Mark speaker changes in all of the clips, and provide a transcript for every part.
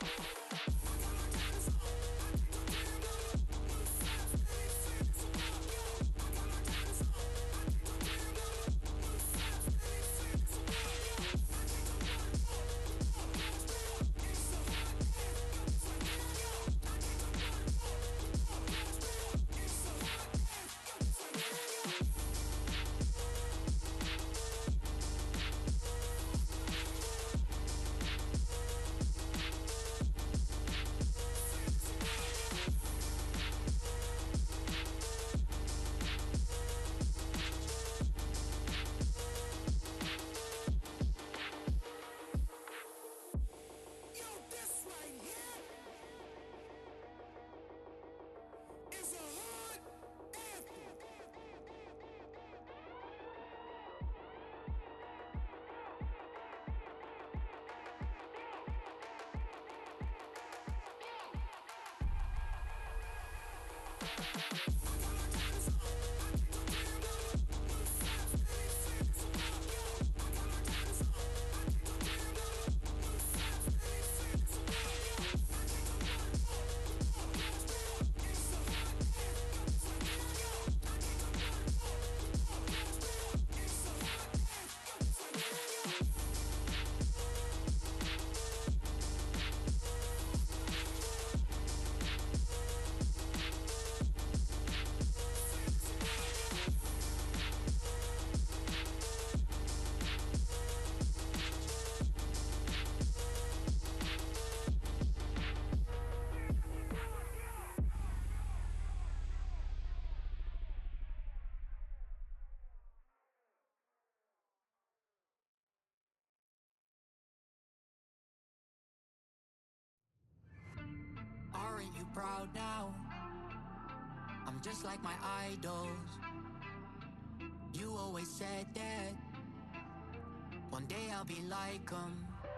Speaker 1: Aren't you proud now? I'm just like my idols. You always said that one day I'll be like 'em.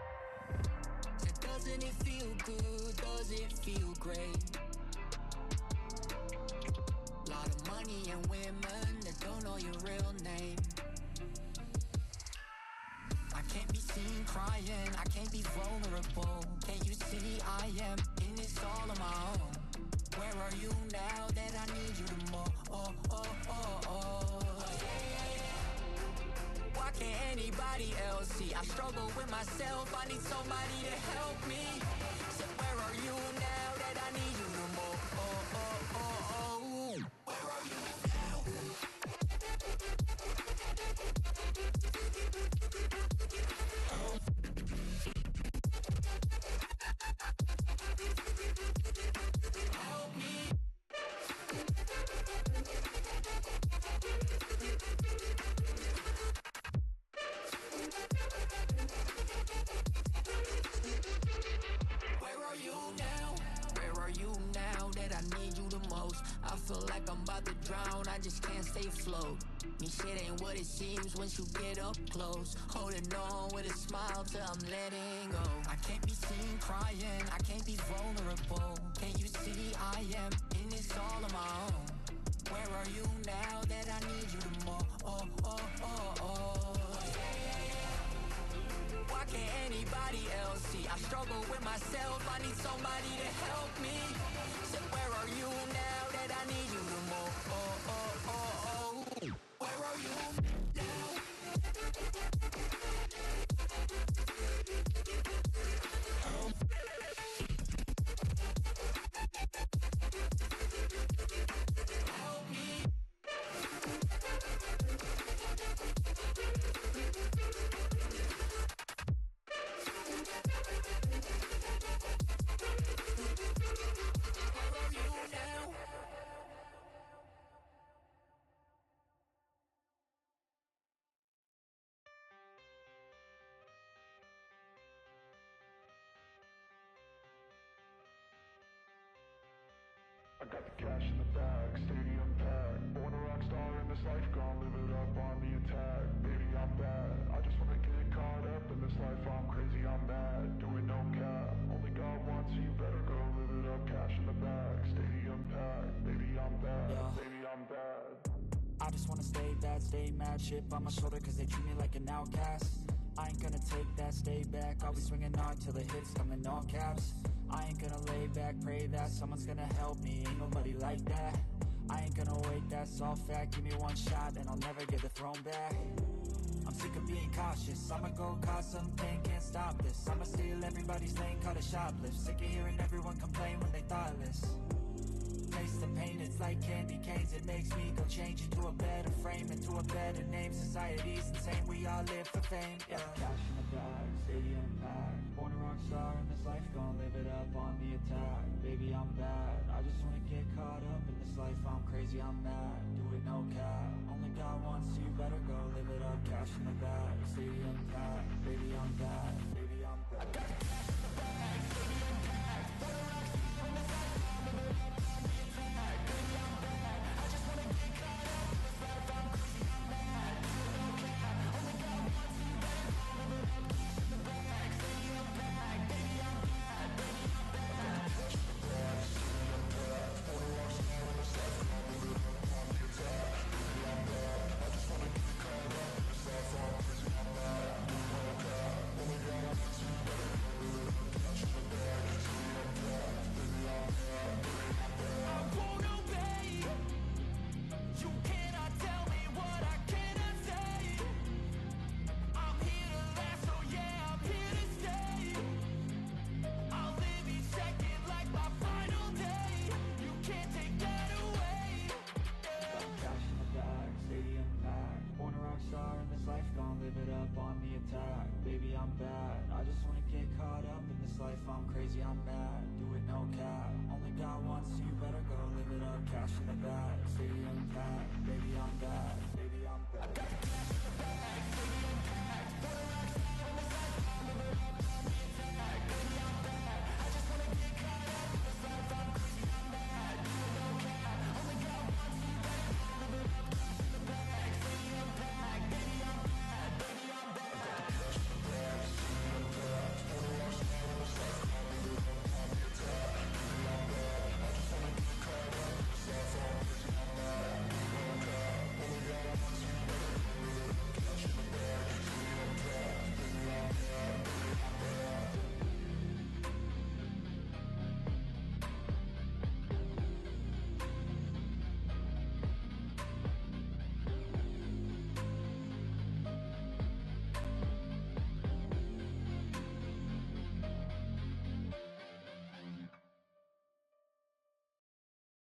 Speaker 1: Said, doesn't it feel good? Does it feel great? Lot of money and women that don't know your real name. I can't be seen crying, I can't be vulnerable. Can't you see I am in this all on my own? Where are you now that I need you the more? Oh, oh, oh, oh. Why can't anybody else see? I struggle with myself, I need somebody to help me. So where are you now that I need you the more? Oh, oh, oh, oh. Where are you now? Help me. Where are you now? Where are you now that I need you the most? I feel like I'm about to drown, I just can't stay afloat. Me shit ain't what it seems once you get up close. Holding on with a smile till I'm letting go. I can't be seen crying, I can't be vulnerable. Can't you see I am in this all on my own? Where are you now that I need you the more? Oh, oh, oh, oh. Why can't anybody else see? I struggle with myself, I need somebody to help me. So where are you now that I need you the more? Oh, oh, oh, oh. Where are you now? Help me. Where are you now?
Speaker 2: I got the cash in the bag, stadium packed. Born a rock star in this life, gon' live it up on the attack. Baby, I'm bad, I just wanna get caught up in this life. I'm crazy, I'm mad, doing no cap. Only God wants you, better go live it up. Cash in the bag, stadium packed. Baby, I'm bad, baby, I'm bad.
Speaker 3: I just wanna stay bad, stay mad. Chip on my shoulder cause they treat me like an outcast. I ain't gonna take that, stay back. I'll be swinging hard till the hits come in all caps. I ain't gonna lay back, pray that someone's gonna help me. Ain't nobody like that. I ain't gonna wait, that's all fact. Give me one shot and I'll never get the throne back. I'm sick of being cautious, I'ma go cause some pain, can't stop this. I'ma steal everybody's lane, call it shoplift. Sick of hearing everyone complain when they thoughtless. Taste the pain, it's like candy canes. It makes me go change into a better frame, into a better name. Society's insane, we all live for fame, yeah. Cash in the bag, stadium packed. Born a rock star in this life, gon' live it up on the attack. Baby, I'm bad, I just wanna get caught up in this life. I'm crazy, I'm mad, do it no cap. Only God wants you, better go live it up. Cash in the bag, stadium packed. Baby, I'm bad, baby, I'm bad. I got cash in the bag, stadium packed. Born a rock star in this life, gon' live it up on the attack. Baby, I'm bad, I just wanna get caught up in this life. I'm crazy, I'm mad, do it no cap. Only God wants you, better go live it up. Cash in the bag, stadium packed. Baby, I'm bad, baby, I'm bad. Cash in the bag, stadium packed. Born a rock star in this life, gon' live it up on the attack. Baby, I'm bad, I just wanna get caught up in this life. I'm crazy, I'm mad, do it no cap. Only God wants you, better go live it up. Cash in the bag, stadium packed. Baby, I'm bad, baby, I'm bad. I won't obey. You cannot tell me what I cannot say. I'm here to last, so yeah, I'm here to stay. I'll live each second like my final day. You can't take that away. Yeah. Cash in the bag, stadium packed. Born a rock star in this life, gon' live it up on the attack. Baby, I'm bad, I just wanna get caught up in this life. I'm crazy, I'm mad, do it no cap. Only God wants you, better go live it up. Cash in the bag, stadium packed. Baby, I'm bad,